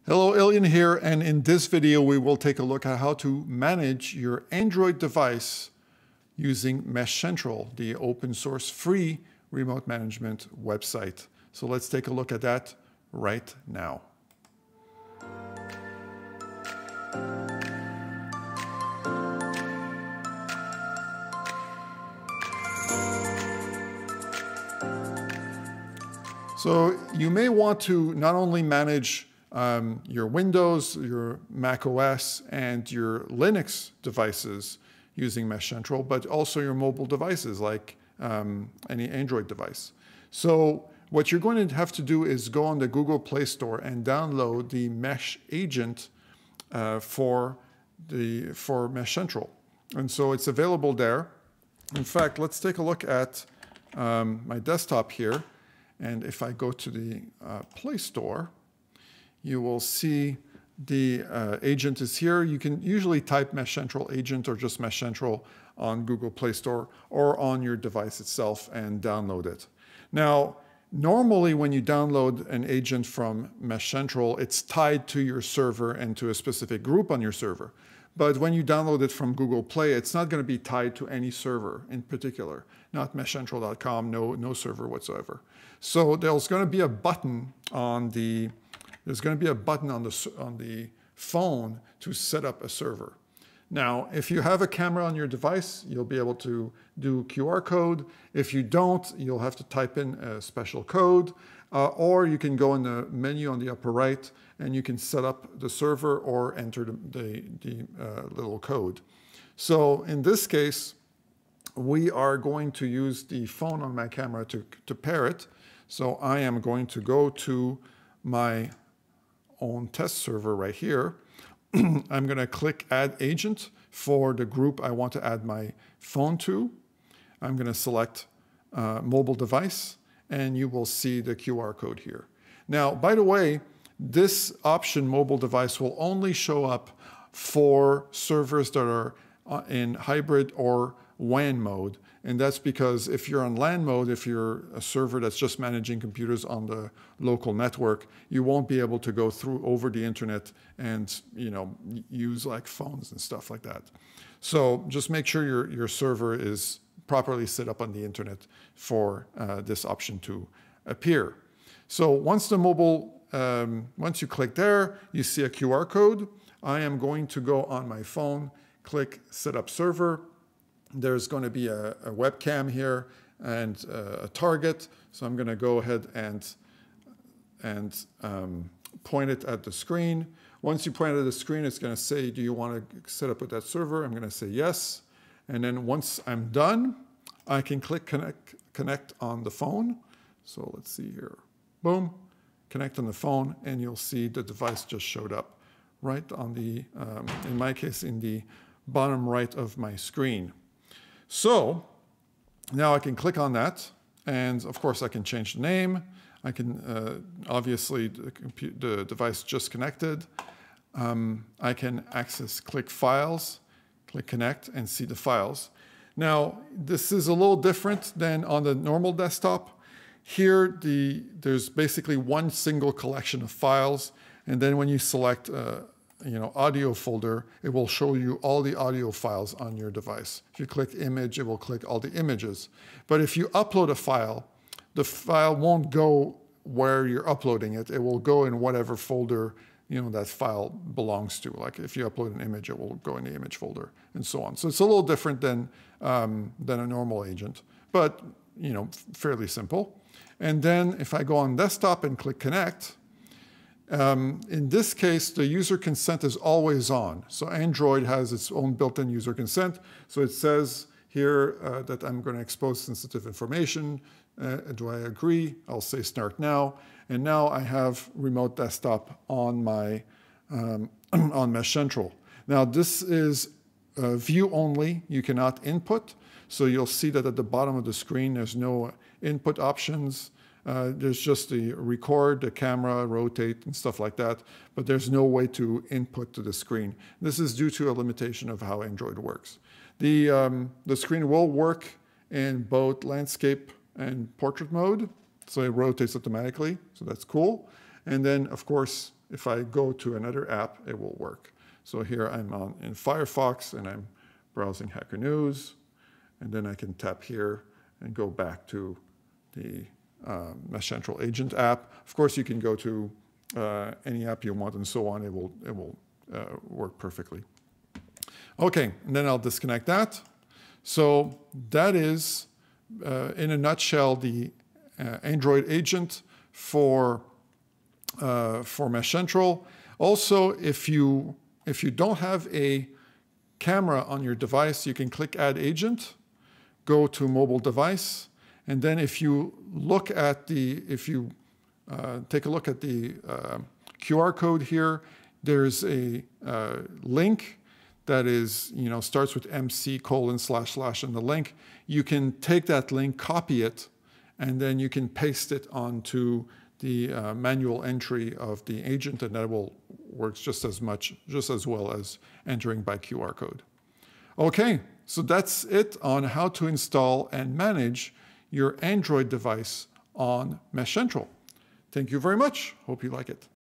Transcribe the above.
Hello, Ilian here, and in this video we will take a look at how to manage your Android device using MeshCentral, the open source free remote management website. So let's take a look at that right now. So you may want to not only manage your Windows, your Mac OS, and your Linux devices using MeshCentral, but also your mobile devices like any Android device. So what you're going to have to do is go on the Google Play Store and download the Mesh agent for MeshCentral. And so it's available there. In fact, let's take a look at my desktop here. And if I go to the Play Store, you will see the agent is here. You can usually type MeshCentral agent or just MeshCentral on Google Play Store or on your device itself and download it. Now, normally when you download an agent from MeshCentral, it's tied to your server and to a specific group on your server. But when you download it from Google Play, it's not going to be tied to any server in particular, not meshcentral.com, no server whatsoever. So there's going to be a button on the phone to set up a server. Now, if you have a camera on your device, you'll be able to do QR code. If you don't, you'll have to type in a special code, or you can go in the menu on the upper right and you can set up the server or enter the little code. So in this case, we are going to use the phone on my camera to pair it. So I am going to go to my own test server right here. I'm going to click Add Agent for the group I want to add my phone to. I'm going to select Mobile Device, and you will see the QR code here. Now, by the way, this option, Mobile Device, will only show up for servers that are in hybrid or WAN mode. And that's because if you're on LAN mode, if you're a server that's just managing computers on the local network, you won't be able to go through over the internet and use like phones and stuff like that. So just make sure your server is properly set up on the internet for this option to appear. So once you click there, you see a QR code. I am going to go on my phone, click Set Up Server. There's going to be a webcam here and a target. So I'm going to go ahead and point it at the screen. Once you point it at the screen, it's going to say, do you want to set up with that server? I'm going to say yes. And then once I'm done, I can click connect on the phone. So let's see here. Boom. Connect on the phone, and you'll see the device just showed up right on the, in my case, in the bottom right of my screen. So now I can click on that, and of course I can change the name. I can, obviously the device just connected. I can click Files, click Connect, and see the files. Now, this is a little different than on the normal desktop. Here, there's basically one single collection of files, and then when you select audio folder, it will show you all the audio files on your device. If you click Image, it will click all the images. But if you upload a file, the file won't go where you're uploading it. It will go in whatever folder that file belongs to. Like if you upload an image, it will go in the image folder, and so on. So it's a little different than a normal agent, but fairly simple. And then if I go on desktop and click Connect, in this case, the user consent is always on. So Android has its own built-in user consent. So it says here that I'm going to expose sensitive information. Do I agree? I'll say Start Now. And now I have remote desktop on my on MeshCentral. Now this is view only. You cannot input. So you'll see that at the bottom of the screen, there's no input options. There's just the record, the camera, rotate, and stuff like that, but there's no way to input to the screen. This is due to a limitation of how Android works. The screen will work in both landscape and portrait mode, so it rotates automatically, so that's cool. And then, of course, if I go to another app, it will work. So here I'm in Firefox and I'm browsing Hacker News, and then I can tap here and go back to the MeshCentral agent app. Of course, you can go to any app you want and so on. It will work perfectly. Okay, and then I'll disconnect that. So that is, in a nutshell, the Android agent for MeshCentral. Also, if you don't have a camera on your device, you can click Add Agent, go to Mobile Device, and then if you look at take a look at the QR code here, there's a link that is, starts with MC:// in the link. You can take that link, copy it, and then you can paste it onto the manual entry of the agent, and that will work just as well as entering by QR code. Okay, so that's it on how to install and manage your Android device on MeshCentral. Thank you very much. Hope you like it.